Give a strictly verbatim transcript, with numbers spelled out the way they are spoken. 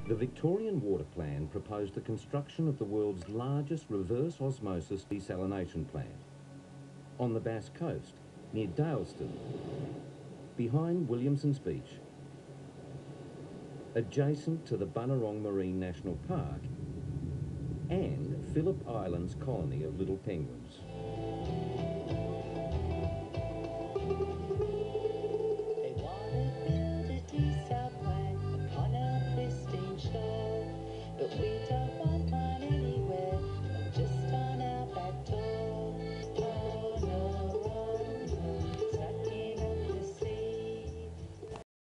The Victorian Water Plan proposed the construction of the world's largest reverse osmosis desalination plant on the Bass Coast, near Daleston, behind Williamson's Beach, adjacent to the Bunurong Marine National Park and Phillip Island's colony of little penguins.